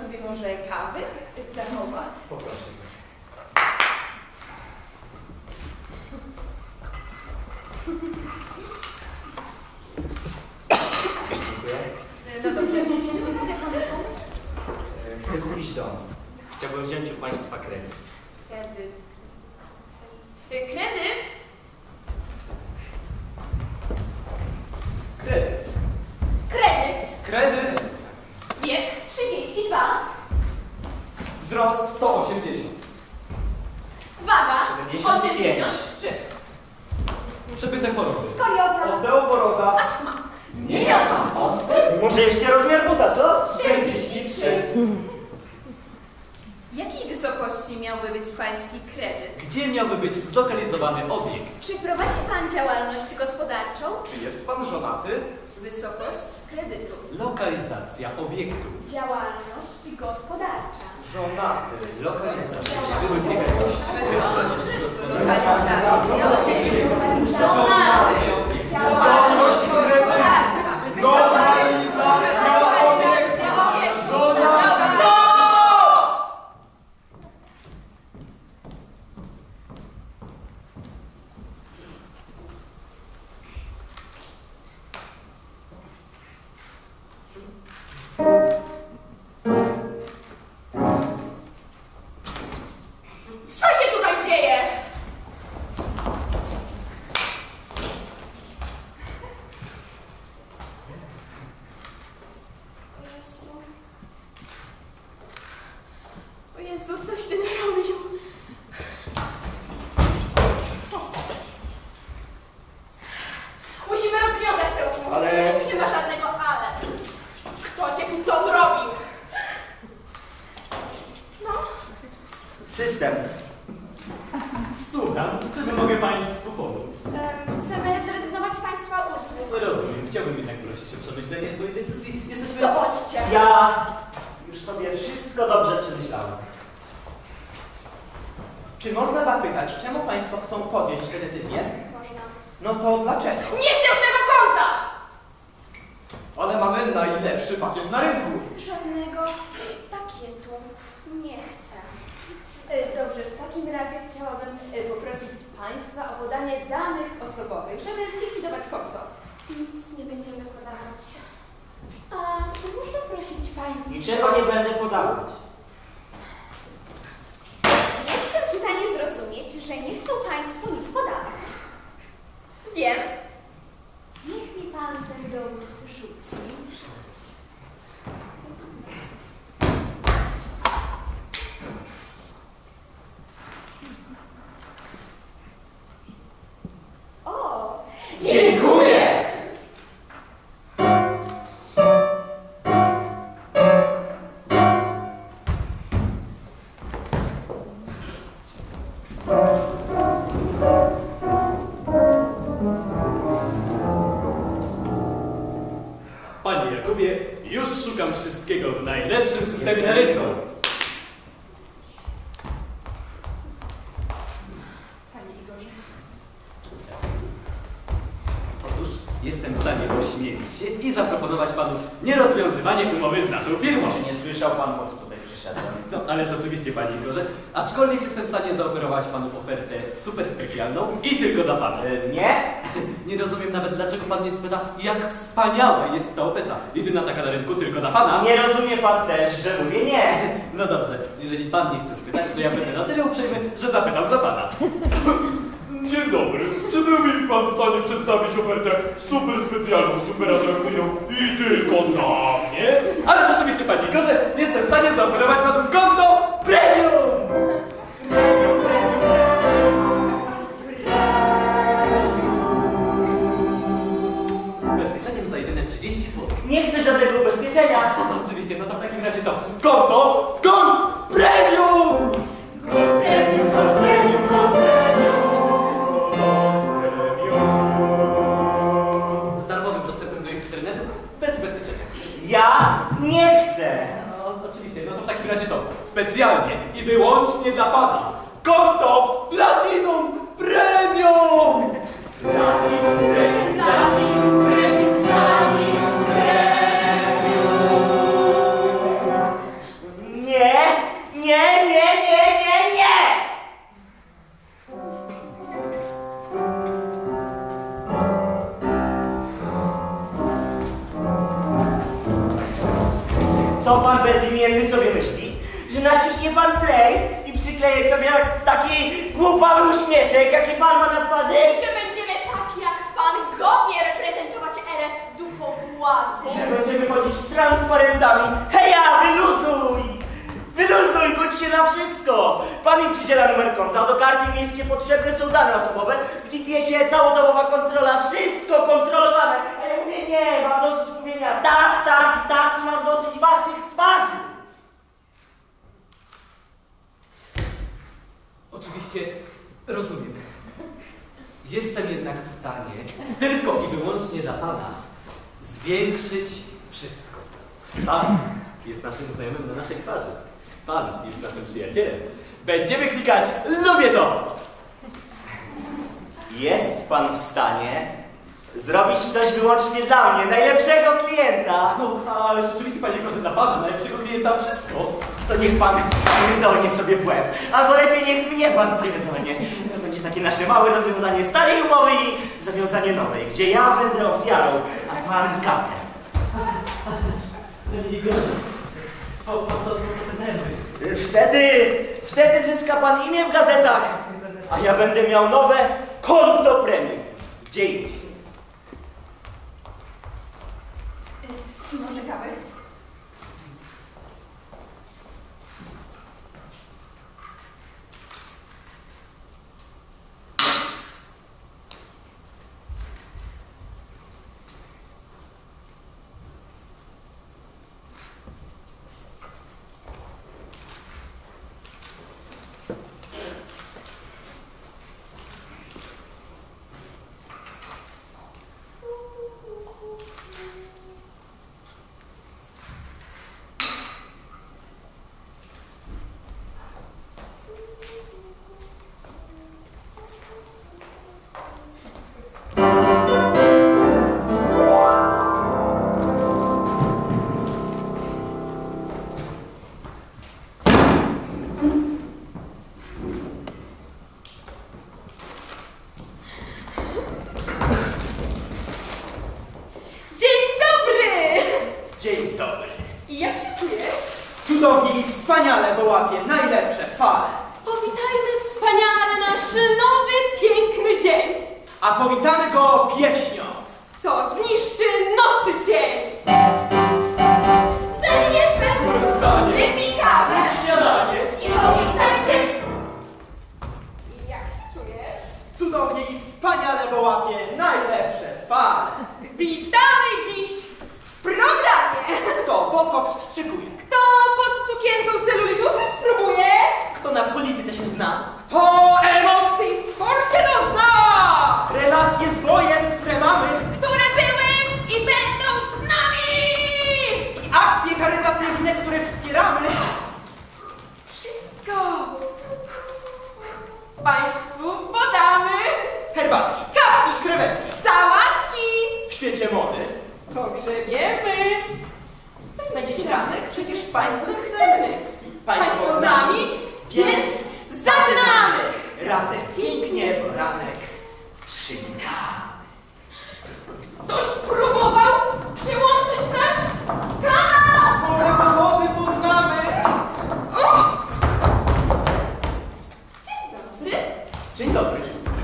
sobie może kawy darmowa? Poproszę. Dziękuję. No dobrze, czy mogę panu pomóc? Chcę kupić dom. Chciałbym wziąć u Państwa kredyt. Kredyt. Kredyt? Kredyt. Kredyt. Kredyt. Wiek 32. Wzrost 180. Waga 75. 83. Przebyte choroby. Skolioza. Osteoporoza. Astma. Nie miał pan ospy? Może jeszcze rozmiar buta, co? 43. Jakiej wysokości miałby być pański kredyt? Gdzie miałby być zlokalizowany obiekt? Czy prowadzi pan działalność gospodarczą? Czy jest Pan żonaty? Wysokość kredytu. Lokalizacja obiektu. Działalność gospodarcza. Żonaty. Lokalizacja. Lokalizacja obiektu. Żonaty. Działalność gospodarcza. Lokalizacja obiektu. Co się tutaj dzieje? O Jezu, coś ty narobił. Musimy rozwiązać tę umowę. Ale- Nie ma żadnego ale. Kto cię tu dom robił? No. System. Słucham, czym mogę Państwu pomóc? Chcemy zrezygnować z Państwa usług. Rozumiem, chciałbym jednak prosić o przemyślenie swojej decyzji. Jesteśmy... To bądźcie. Ja już sobie wszystko dobrze przemyślałem. Czy można zapytać, czemu Państwo chcą podjąć tę decyzję? Można. No to dlaczego? Nie chcę już tego konta! Ale mamy najlepszy pakiet na rynku. Żadnego pakietu nie chcę. Dobrze, w takim razie chciałabym poprosić Państwa o podanie danych osobowych, żeby zlikwidować konto. Nic nie będziemy podawać. A muszę prosić Państwa... Niczego nie będę podawać. Jestem w stanie zrozumieć, że nie chcą Państwo nic podawać. Wiem. Niech mi Pan ten dowód rzuci. O! Dziękuję! Panie Jakubie, już szukam wszystkiego w najlepszym systemie na rynku. Panie Igorze. Otóż jestem w stanie ośmielić się i zaproponować Panu nierozwiązywanie umowy z naszą firmą. Czy nie słyszał pan, po co tutaj przyszedłem? No, ależ oczywiście, Panie Igorze, aczkolwiek jestem w stanie zaoferować Panu ofertę super specjalną i tylko dla Pana. Nie? Nie rozumiem nawet, dlaczego Pan nie spyta, jak wspaniała jest ta oferta. Jedyna taka na rynku tylko dla Pana. Nie rozumie pan też, że mówię nie. No dobrze, jeżeli Pan nie chce spytać, to ja będę na tyle uprzejmy, że zapytam za Pana. Dzień dobry. Czy był mi Pan w stanie przedstawić ofertę super specjalną, super atrakcyjną i tylko dla mnie? Ale rzeczywiście, Panie Igorze, jestem w stanie zaoferować Panu konto premium! Z ubezpieczeniem za jedyne 30 zł. Nie chcę żadnego ubezpieczenia. Oczywiście, no to w takim razie to konto premium! Z darmowym dostępem do internetu, bez ubezpieczenia. Ja nie chcę. No, oczywiście, no to w takim razie to specjalnie i wyłącznie dla Pana konto Platinum Premium! Platinum Premium, Platinum Premium, Platinum Premium. Nie, nie, nie, nie, nie! Co pan bezimienny sobie myśli? Że naciśnie pan play i przykleje sobie taki głupawy uśmieszek, jaki pan ma na twarzy? I że będziemy tak jak pan godnie reprezentować erę duchowładzy. Że będziemy chodzić z transparentami. Heja, wyluzuj! Wyluzuj, godź się na wszystko! Pan mi przydziela numer konta, do karty miejskie potrzebne są dane osobowe, w GPS-ie całodobowa kontrola, wszystko kontrolowane. A ja mówię nie, mam dosyć mówienia tak, tak, tak i mam dosyć waszych twarzy. Oczywiście rozumiem. Jestem jednak w stanie tylko i wyłącznie dla pana zwiększyć wszystko. Pan jest naszym znajomym na naszej twarzy. Pan jest naszym przyjacielem. Będziemy klikać lubię to! Jest pan w stanie zrobić coś wyłącznie dla mnie, najlepszego klienta. No, ależ oczywiście, panie proszę, dla pana, najlepszego klienta wszystko. To niech pan pierdolnie sobie w łeb. Albo lepiej niech mnie pan pierdolnie. To będzie takie nasze małe rozwiązanie starej umowy i zawiązanie nowej, gdzie ja będę ofiarą, a pan katem. Po co te nerwy? Wtedy zyska pan imię w gazetach, a ja będę miał nowe konto premium. Gdzie indziej. Może kawę? Dzień dobry. I jak się czujesz? Cudownie i wspaniale, bo łapie najlepsze fale. Powitajmy wspaniale nasz nowy, piękny dzień, A powitamy go pieśnią. co zniszczy nocy cień. Zajmiesz Wstanie. wypij kawę Śniadanie. i powitaj dzień. I jak się czujesz? Cudownie i wspaniale, bo łapie najlepsze fale. Witamy dziś w programie. Kto bokoks wstrzykuje? Kto pod sukienką celulitu spróbuje? Kto na polityce się zna? Kto emocji w sporcie dozna? Relacje z wojen, które mamy. Które były i będą z nami. I akcje charytatywne, które wspieramy. Wszystko Państwu podamy. Herbatki, Kawki, krewetki. sałatki. W świecie mody. Pogrzebiemy. Spędzić ranek przecież z Państwem Chcemy. Państwo z nami, więc zaczynamy. razem pięknie, bo ranek przywitamy. Ktoś próbował przyłączyć nasz kanał. Może powody poznamy. Dobry. Dzień dobry.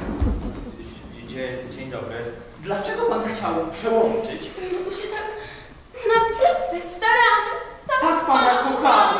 Dzień dobry. Dlaczego Pan chciał przełączyć? No bo się tak naprawdę staramy. Tak Pana kochamy.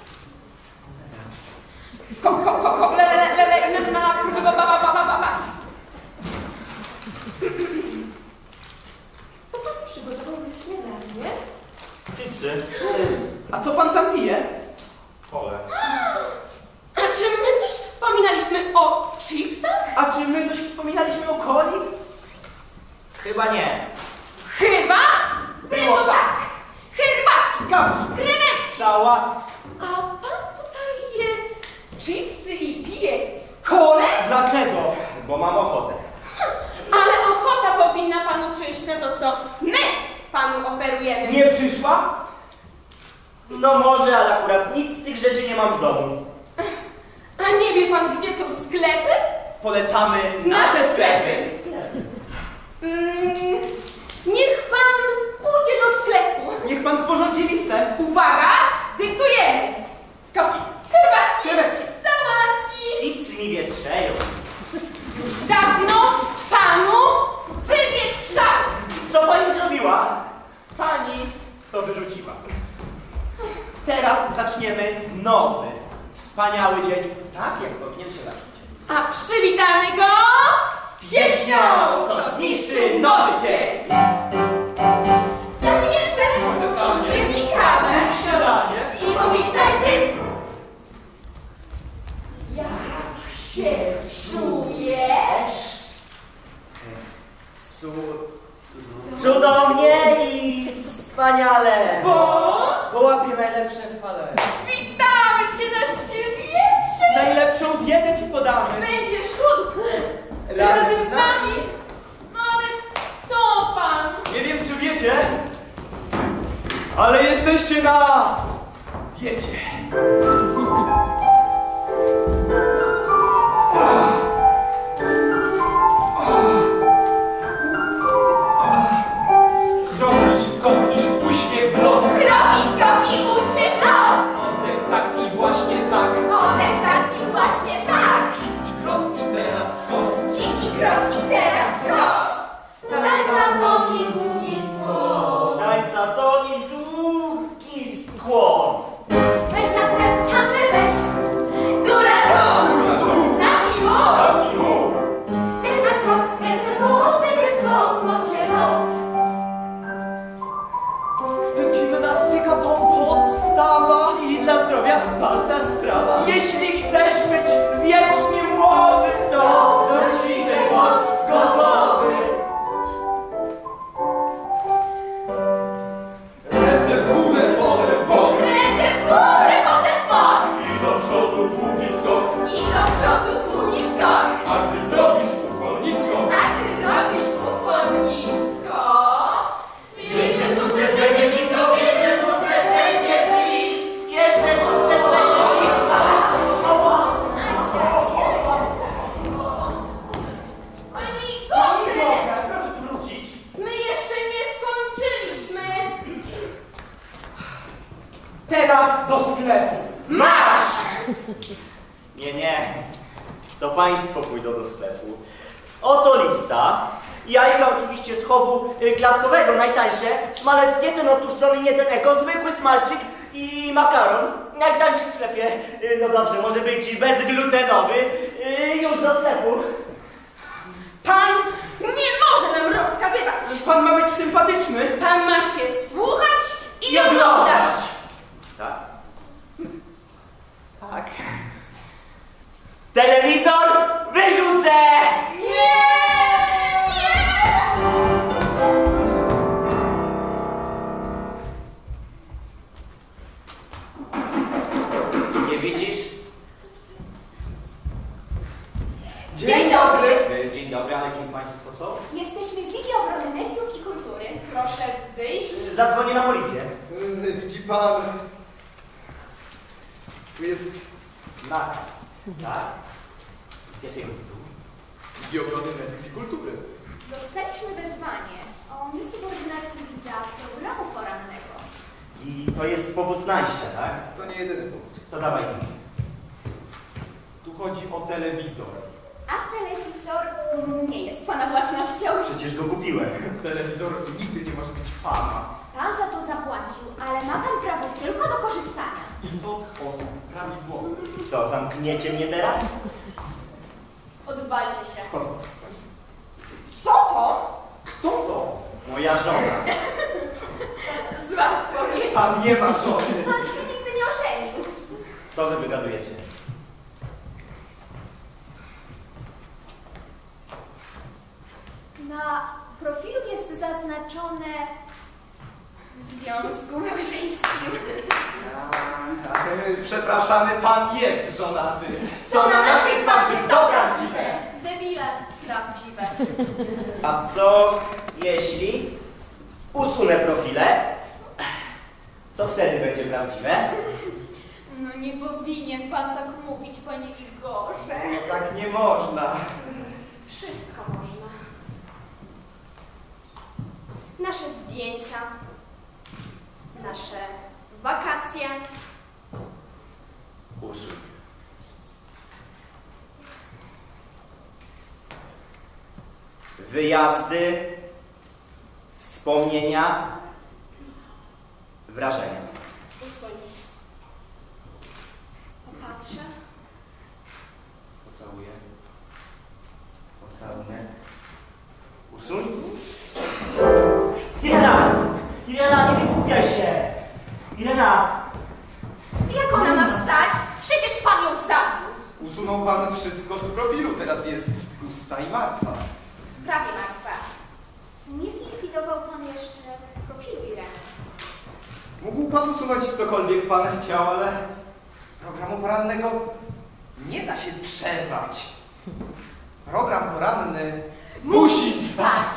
Co pan przygotował na śniadanie? Chipsy. A co Pan tam pije? Pole. A czy my coś wspominaliśmy o chipsach? A czy my coś wspominaliśmy o coli? Chyba nie. Chyba było tak. Herbatki, Kawki, krewetki. sałat. A pan tutaj je chipsy i pije kolę? Dlaczego? Bo mam ochotę. Ale ochota powinna panu przyjść na to, co my panu oferujemy. Nie przyszła? No może, ale akurat nic z tych rzeczy nie mam w domu. A nie wie pan, gdzie są sklepy? Polecamy nasze sklepy. Niech pan pójdzie do sklepu. Niech pan sporządzi listę. Uwaga, dyktujemy. Kawki. Herbatki, sałatki. Chipsy mi wietrzeją. Już dawno panu wywietrzały. Co pani zrobiła? Pani to wyrzuciła. Teraz zaczniemy nowy, wspaniały dzień, tak jak powinien się zacząć. A przywitamy go pieśnią, co zniszczy nowy dzień. Zanim jeszcze wypij kawę Śniadanie. i powitajcie. Jak się czujesz? Cudownie i wspaniale. Bo łapię najlepsze fale. witamy cię na świecie. Najlepszą dietę ci podamy. Będziesz chudł razem z nami. No ale co pan? Nie wiem, czy wiecie, ale jesteście na diecie. Kropiskop i uśmiech w lot. Kropiskop i uśmiech w lot. Oddech tak i właśnie tak. Oddech tak i właśnie tak. Kick i cross i teraz wskos. Kick i cross i teraz wskos. Tańca to mi długi skłon. Tańca to mi długi skłon. Weź na sklep, handel weź. Góra dół. Na i mów. Ten na krok, ręce połowy, wysłał w mocie lot. Gimnastyka to podstawa i dla zdrowia ważna sprawa. Jeśli chcesz być wiecznie młody, to do ćwiczeń bądź gotowy. Ręce w górę, potem w bok. Ręce w górę, potem w bok. I do przodu długi skok. I do przodu długi skok. A gdy zrobisz ukłon nisko, A gdy zrobisz ukłon nisko, wiesz, że sukces będzie blisko, wiesz, że sukces będzie blisko. Jeszcze sukces będzie blisko. Pani Gorzej, proszę tu wrócić. my jeszcze nie skończyliśmy. Teraz do sklepu. Marsz! Nie. To państwo pójdą do sklepu. Oto lista. Jajka oczywiście z chowu klatkowego, najtańsze. Smalec nie ten odtłuszczony, nie ten eko, zwykły smalczyk i makaron. Najtańszy w sklepie. No dobrze, może być bezglutenowy. Już do sklepu. Pan nie może nam rozkazywać. Pan ma być sympatyczny. Pan ma się słuchać i oglądać. Tak? Tak. Telewizor wyrzucę! Nie! Nie widzisz? Dzień dobry. Dzień dobry, ale kim państwo są? Jesteśmy z Ligi Obrony Mediów i Kultury. Proszę wyjść. Zadzwonię na policję. Widzi pan, tu jest Nakaz. Tak? Z jakiego tytułu? Ligi Obrony Mediów i Kultury. Dostaliśmy wezwanie o niesubordynacji widza programu porannego. I to jest powód najścia, tak? To nie jedyny powód. To dawaj. Tu chodzi o telewizor. A telewizor nie jest pana własnością. Przecież go kupiłem. Telewizor nigdy nie może być pana. Pan za to zapłacił, ale ma pan prawo tylko do korzystania. I to w sposób prawidłowy. Co, zamkniecie mnie teraz? Odwalcie się. Co to? Kto to? Moja żona. Zła odpowiedź. Pan nie ma żony. Pan się nigdy nie ożenił. Co wy wygadujecie? Na profilu jest zaznaczone w związku małżeńskim. Przepraszamy, pan jest żonaty. Co na naszej twarzy to prawdziwe. Debile prawdziwe. A co jeśli usunę profile Co wtedy będzie prawdziwe? No nie powinien pan tak mówić, panie Igorze. No tak nie można. Wszystko można. Nasze zdjęcia, nasze wakacje. Usługi. Wyjazdy, wspomnienia, wrażenia. Usuń. Popatrzę. Pocałuję. Pocałunek. Usuń. Irena! Irena, nie wygłupiaj się! Irena! Jak ona ma wstać? Przecież pan ją zabił. Usunął pan wszystko z profilu, teraz jest pusta i martwa. Prawie martwa. Nie zlikwidował pan jeszcze profilu Ireny. Mógł pan usunąć cokolwiek pan chciał, ale programu porannego nie da się przerwać. Program poranny musi trwać.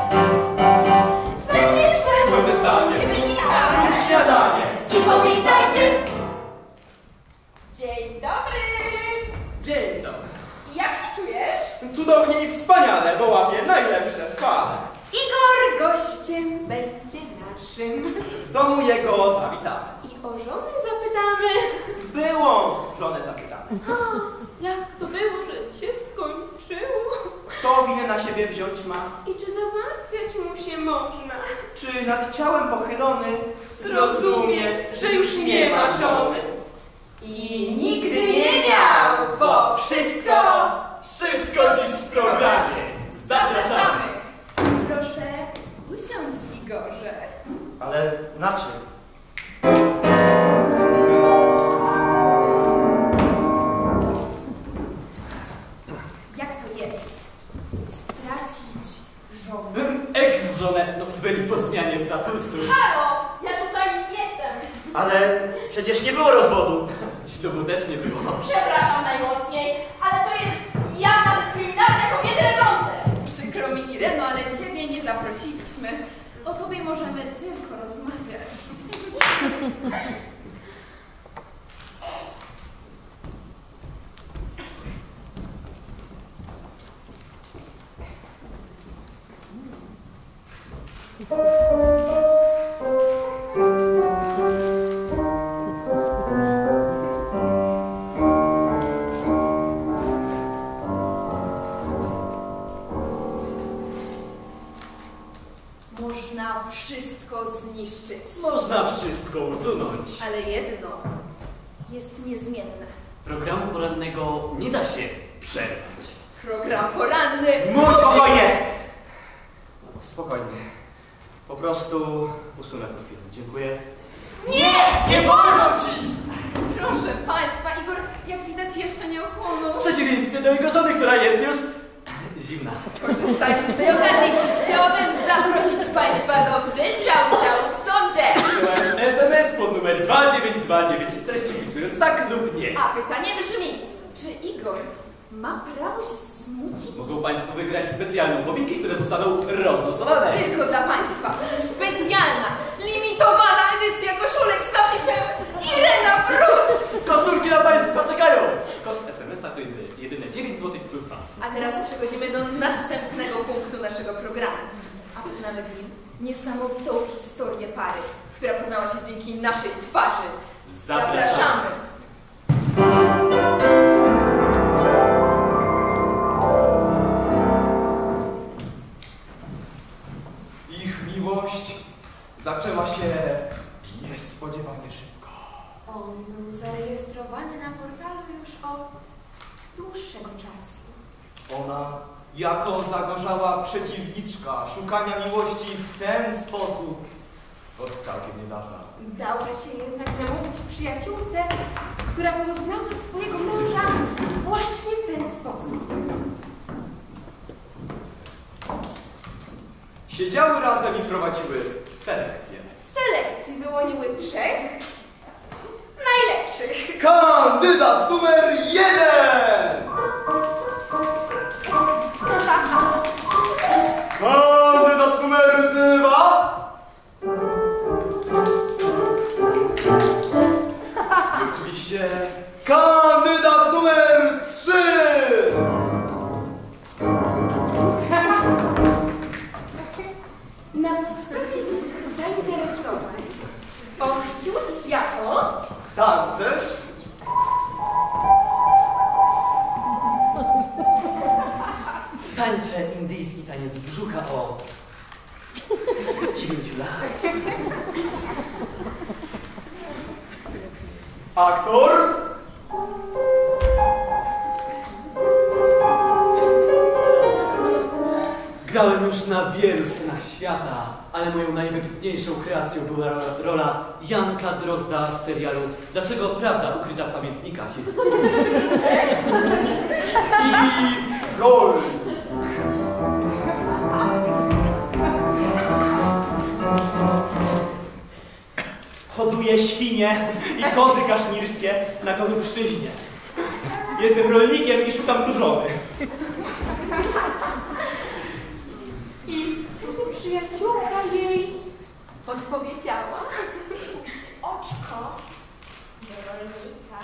Zajmiesz Co te zdanie? Śniadanie. I powitajcie. Dzień dobry! Dzień dobry. Jak się czujesz? Cudownie i wspaniale, bo łapie najlepsze fale. Igor gościem będzie naszym. W domu jego zawitamy. I o żonę zapytamy. Było żonę zapytamy. Jak to było, że się skończyło? Kto winę na siebie wziąć ma? I czy zamartwiać mu się można? Czy nad ciałem pochylony Zrozumie, że już nie ma żony. I nigdy nie miał, bo wszystko Wszystko dziś w programie. Zapraszamy. Proszę usiądź, Igorze. Ale na czym? Jak to jest? Stracić żonę. Ex-żonę, no byli po zmianie statusu. Halo, ja tutaj jestem. Ale przecież nie było rozwodu. Ślubu też nie było. Przepraszam najmocniej, ale to jest jawna dyskryminacja kobiety leżącej. Przykro mi, Ireno, ale ciebie nie zaprosiliśmy. O tobie możemy tylko rozmawiać. Można wszystko zniszczyć, Można wszystko usunąć. ale jedno jest niezmienne. Programu porannego nie da się przerwać. Program poranny Spokojnie! Spokojnie. Po prostu usunę profil. Dziękuję. Nie wolno ci! Proszę Państwa, Igor, jak widać, jeszcze nie ochłonął. W przeciwieństwie do jego żony, która jest już zimna. Korzystając z tej okazji, chciałabym zaprosić Państwa do wzięcia udziału w sądzie. Wysyłając SMS pod numer 2929, w treści wpisując tak lub nie. A pytanie brzmi, czy Igor ma prawo się smucić? Mogą Państwo wygrać specjalną mobilkę, które zostaną rozlosowane. Tylko dla Państwa specjalna, limitowana edycja koszulek z napisem Irena wróć! Koszulki na Państwa czekają. Koszt SMS-a to jedyne 9 zł plus VAT. A teraz przechodzimy do następnego punktu naszego programu. A poznamy w nim niesamowitą historię pary, która poznała się dzięki naszej twarzy. Zapraszamy. Ich miłość zaczęła się niespodziewanie szybko. On był zarejestrowany na portalu już od dłuższego czasu. Ona, jako zagorzała przeciwniczka szukania miłości w ten sposób, od całkiem niedawna. Dała się jednak namówić przyjaciółce, która poznała swojego męża właśnie w ten sposób. Siedziały razem i prowadziły selekcję. Z selekcji wyłoniły 3 najlepszych. Kandydat numer 1! Kandydat numer 2! się kandydat numer 3! Na podstawie zainteresowań ochrzcił ich jako Tancerz, Tańczę indyjski taniec brzucha od 9 lat. aktor, Grałem już na wielu scenach świata, ale moją najwybitniejszą kreacją była rola Janka Drozda w serialu Dlaczego prawda ukryta w pamiętnikach jest. i rol. Hoduję świnie i kozy kaszmirskie na Kozubszczyźnie. Jestem rolnikiem i szukam tu żony. i przyjaciółka jej odpowiedziała: puść oczko do rolnika.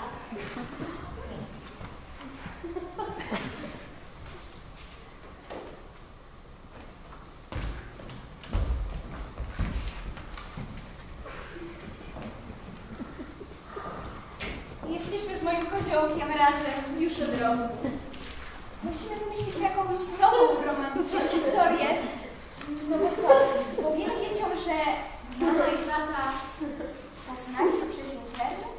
Jesteśmy z moim koziołkiem razem już od roku. Musimy wymyślić jakąś nową, romantyczną historię. No bo co, powiemy dzieciom, że mama i tata poznali się przez internet?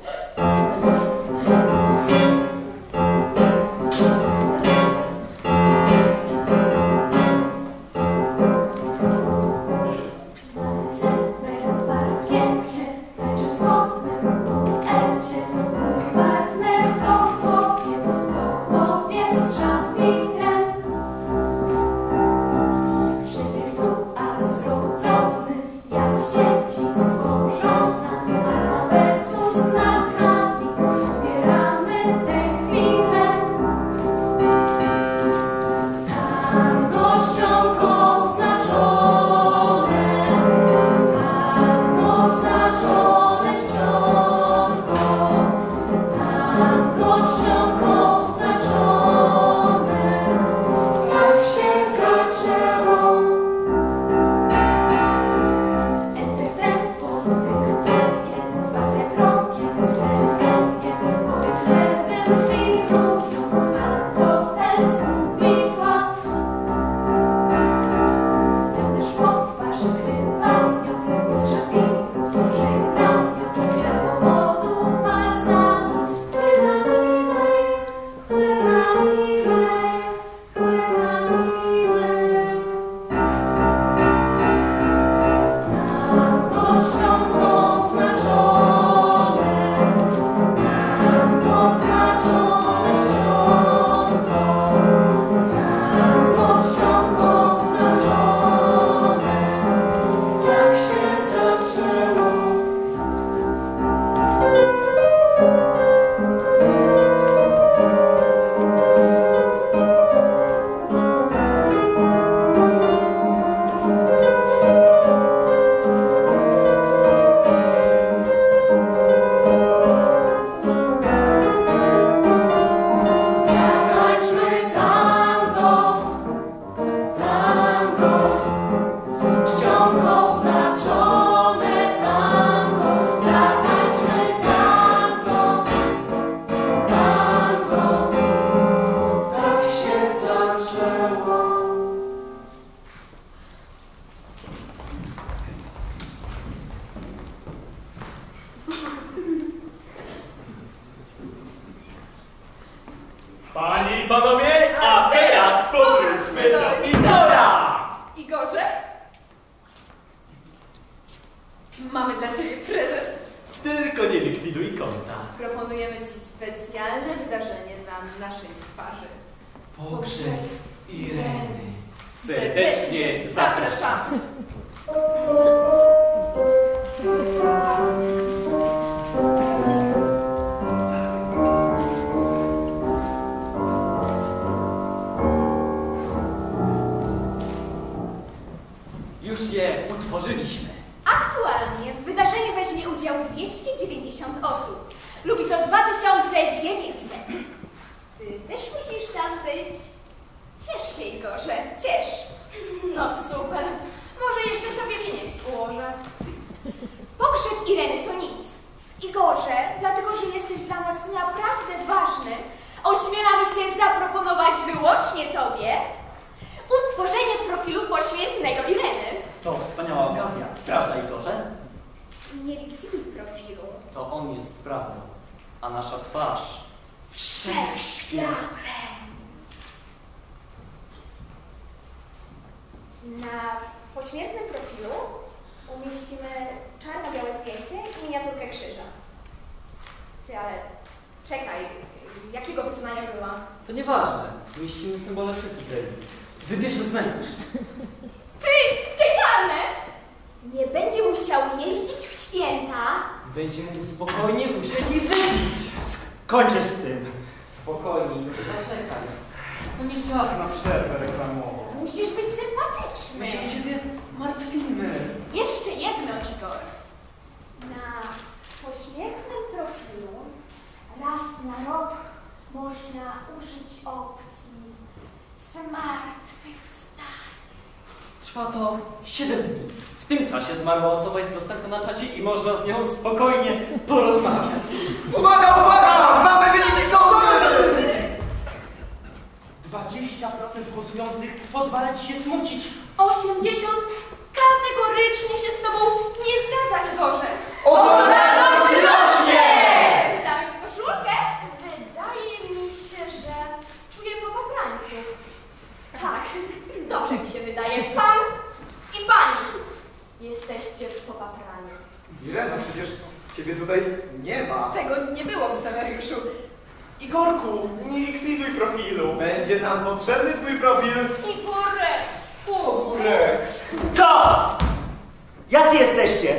Panie i panowie, a teraz powróćmy do Igora! Igorze? Mamy dla ciebie prezent. Tylko nie likwiduj konta. Proponujemy ci specjalne wydarzenie na naszej twarzy. Pogrzeb Ireny. Serdecznie zapraszamy. Już je utworzyliśmy. Aktualnie w wydarzeniu weźmie udział 290 osób. Lubi to 2000 ośmielamy się zaproponować wyłącznie Tobie utworzenie profilu poświętnego Ireny. To wspaniała okazja, prawda, Igorze? Nie likwiduj profilu. To on jest prawdą, a nasza twarz Wszechświatem. Na pośmiertnym profilu umieścimy czarno-białe zdjęcie i miniaturkę krzyża. Ty, ale czekaj, jakiego wyznania była? To nieważne. Mieścimy symbole wszystkich religii. Wybierz, co cmentarz. Ty, genialne! Nie będzie musiał jeździć w święta. Będzie mógł spokojnie usiąść i wypić. Kończę z tym. Spokojnie, zaczekaj. To nie czas na przerwę reklamową. Musisz być sympatyczny. My się o ciebie martwimy. Jeszcze jedno, Igor. Na pośmiertnym profilu raz na rok można użyć opcji zmartwychwstanie. Trwa to 7 dni. W tym czasie zmarła osoba jest dostępna na czacie i można z nią spokojnie porozmawiać. Uwaga, uwaga! Mamy wyniki końcowe! 20% głosujących pozwala ci się smucić. 80 kategorycznie się z tobą nie zgadza, Igorze. Oglądalność rośnie! Damy ci koszulkę? Wydaje mi się, że czuję popaprańców. Tak, dobrze mi się wydaje. Pan i pani jesteście popaprani. Irena, przecież ciebie tutaj nie ma. Tego nie było w scenariuszu. Igorku, nie likwiduj profilu. Będzie nam potrzebny twój profil. Igoreczku! Co? Jacy jesteście?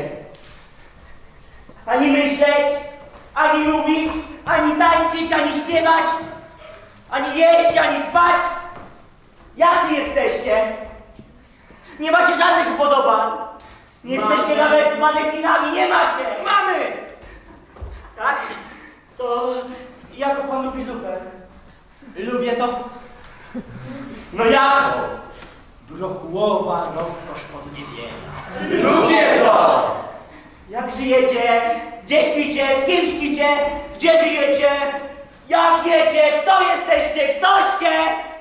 Ani myśleć, ani mówić, ani tańczyć, ani śpiewać, ani jeść, ani spać. Jacy jesteście? Nie macie żadnych upodobań. Nie jesteście nawet manekinami, nie macie! Mamy! Tak? To jako pan lubi zupę? Lubię to. No jako? Brokułowa rozkosz podniebienia. Lubię to! Jak żyjecie? Gdzie śpicie? Z kim śpicie? Gdzie żyjecie? Jak jecie? Kto jesteście? Ktoście?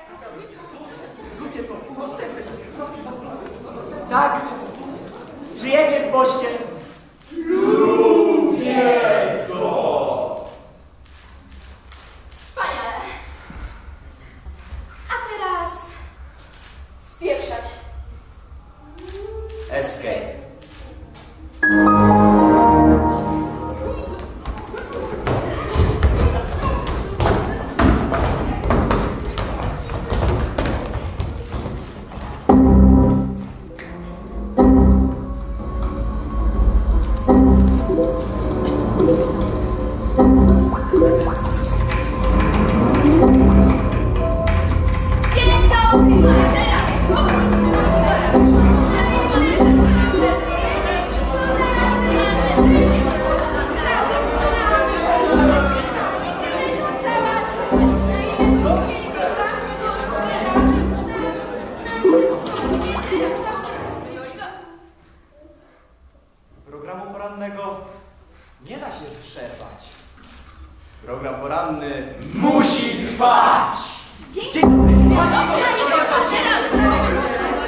Tak? Żyjecie w poście? Lubię to! Wspaniale. A teraz spieprzać. Escape. Dzień dobry! A teraz powróćmy do Programu porannego nie da się przerwać. Program poranny musi trwać! Dzień dobry! Dzień dobry! A teraz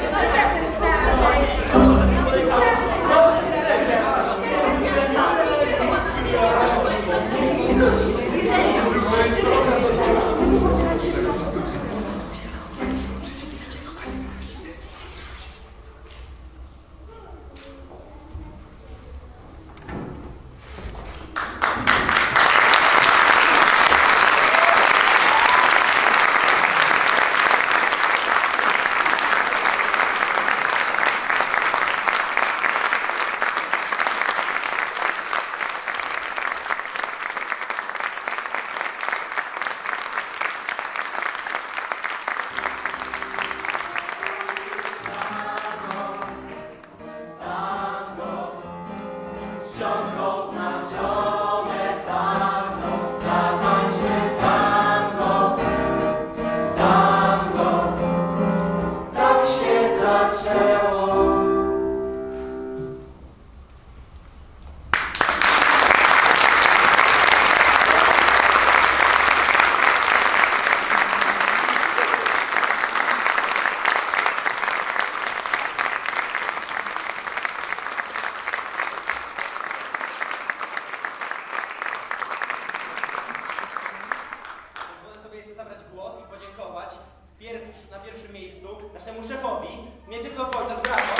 naszemu szefowi, Mieczysław Wojtas, brawo.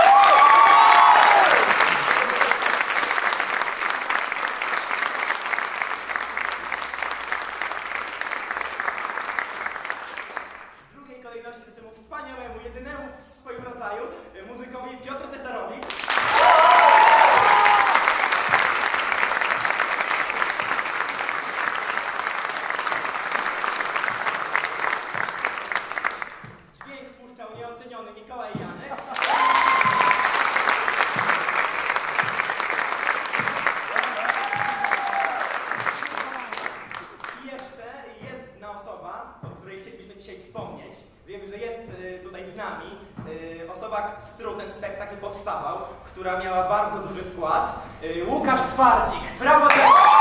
W drugiej kolejności naszemu wspaniałemu, jedynemu w swoim rodzaju muzykowi Piotr Tesarowicz. Dźwięk puszczał nieoceniony Mikołaj Janek. I jeszcze jedna osoba, o której chcielibyśmy dzisiaj wspomnieć. Wiemy, że jest tutaj z nami osoba, z którą ten spektakl powstawał, która miała bardzo duży wkład. Łukasz Twardzik. Brawo dla